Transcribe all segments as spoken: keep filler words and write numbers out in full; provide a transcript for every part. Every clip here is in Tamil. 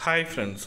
ஹாய் ஃப்ரெண்ட்ஸ்,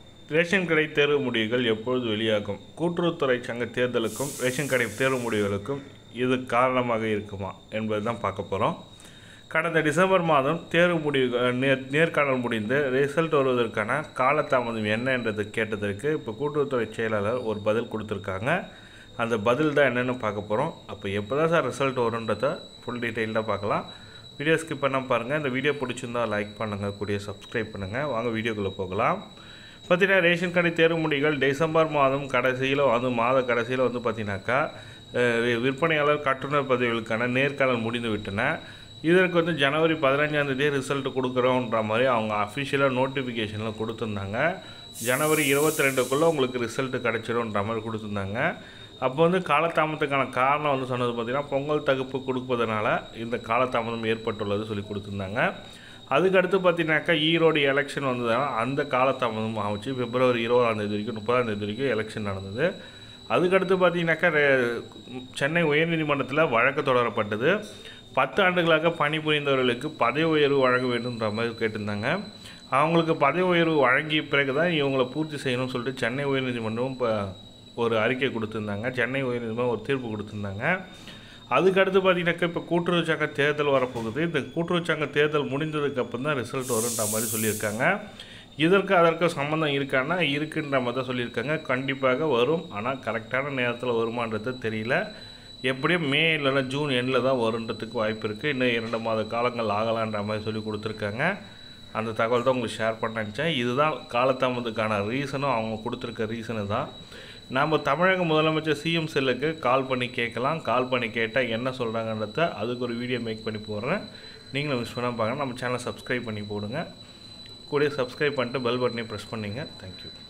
ரேஷன் கடை தேர்வு முடிவுகள் எப்பொழுது வெளியாகும்? கூட்டுறவுத்துறை சங்க தேர்தலுக்கும் ரேஷன் கடை தேர்வு முடிவுகளுக்கும் இது காரணமாக இருக்குமா என்பது தான் பார்க்க போகிறோம். கடந்த டிசம்பர் மாதம் தேர்வு முடிவுகள் நேர் நேர்காணல் முடிந்து ரிசல்ட் வருவதற்கான காலதாமதம் என்ன என்றது கேட்டதற்கு இப்போ கூட்டுறவுத்துறை செயலாளர் ஒரு பதில் கொடுத்துருக்காங்க. அந்த பதில் தான் என்னென்னு பார்க்க போகிறோம். அப்போ எப்போ தான் சார் ரிசல்ட் வரும்ன்றதை ஃபுல் டீட்டெயில்டாக பார்க்கலாம். வீடியோ ஸ்கிப் பண்ண பாருங்கள். இந்த வீடியோ பிடிச்சிருந்தால் லைக் பண்ணுங்கள், கூடிய சப்ஸ்கிரைப் பண்ணுங்கள். வாங்க வீடியோக்குள்ளே போகலாம். பார்த்தீங்கன்னா ரேஷன் கடை தேர்வு முடிவுகள் டிசம்பர் மாதம் கடைசியில் வந்து மாத கடைசியில் வந்து பார்த்தீங்கன்னாக்கா விற்பனையாளர் கட்டுநர் பதவிகளுக்கான நேர்காணல் முடிந்து விட்டன. இதற்கு வந்து ஜனவரி பதினஞ்சாம் தேதி ரிசல்ட் கொடுக்குறோன்ற மாதிரி அவங்க அஃபிஷியலாக நோட்டிஃபிகேஷனில் கொடுத்துருந்தாங்க. ஜனவரி இருபத்தி ரெண்டுக்குள்ளே உங்களுக்கு ரிசல்ட்டு கிடச்சிடும்ன்ற மாதிரி கொடுத்துருந்தாங்க. அப்போ வந்து காலதாமதத்துக்கான காரணம் வந்து சொன்னது பார்த்திங்கன்னா பொங்கல் தகுப்பு கொடுப்பதனால இந்த காலதாமதம் ஏற்பட்டுள்ளது சொல்லி கொடுத்துருந்தாங்க. அதுக்கடுத்து பார்த்திங்கனாக்கா ஈரோடு எலெக்ஷன் வந்ததுனால அந்த காலதாமதம் ஆச்சு. பிப்ரவரி இருபதாம் தேதி வரைக்கும் முப்பதாம் தேதி வரைக்கும் எலெக்ஷன் நடந்தது. அதுக்கடுத்து பார்த்திங்கனாக்கா சென்னை உயர்நீதிமன்றத்தில் வழக்கு தொடரப்பட்டது. பத்து ஆண்டுகளாக பணிபுரிந்தவர்களுக்கு பதவி உயர்வு வழங்க வேண்டும்ன்ற மாதிரி கேட்டிருந்தாங்க. அவங்களுக்கு பதவி உயர்வு வழங்கிய பிறகு தான் இவங்களை பூர்த்தி செய்யணும்னு சொல்லிட்டு சென்னை உயர்நீதிமன்றம் இப்போ ஒரு அறிக்கை கொடுத்துருந்தாங்க. சென்னை உயர்நீதிமன்றம் ஒரு தீர்ப்பு கொடுத்துருந்தாங்க. அதுக்கடுத்து பார்த்திங்கனாக்கா இப்போ கூட்டுறவு சங்க தேர்தல் வரப்போகுது. இந்த கூட்டுறவு சங்க தேர்தல் முடிந்ததுக்கு அப்புறம் தான் ரிசல்ட் வரும்ன்ற மாதிரி சொல்லியிருக்காங்க. இதற்கு அதற்கு சம்மந்தம் இருக்கான்னா இருக்குன்ற மாதிரி தான் சொல்லியிருக்காங்க. கண்டிப்பாக வரும், ஆனால் கரெக்டான நேரத்தில் வருமானது தெரியல. எப்படியும் மே இல்லைன்னா ஜூன் எண்டில் தான் வருன்றதுக்கு வாய்ப்பு இருக்குது. இன்னும் இரண்டு மாத காலங்கள் ஆகலான்ற மாதிரி சொல்லி கொடுத்துருக்காங்க. அந்த தகவல் தான் உங்களுக்கு ஷேர் பண்ண நினச்சேன். இதுதான் காலதாமதத்துக்கான ரீசனும் அவங்க கொடுத்துருக்க ரீசனு தான். நாம் தமிழக முதலமைச்சர் சிஎம் செல்லுக்கு கால் பண்ணி கேட்கலாம். கால் பண்ணி கேட்டால் என்ன சொல்கிறாங்கன்றத அதுக்கு ஒரு வீடியோ மேக் பண்ணி போடுறேன். நீங்களும் மிஸ் பண்ணாமல் பார்க்கலாம். நம்ம சேனலை சப்ஸ்கிரைப் பண்ணி போடுங்க. கூட சப்ஸ்கிரைப் பண்ணிட்டு பெல் பட்டனையும் ப்ரெஸ் பண்ணிங்க. தேங்க்யூ.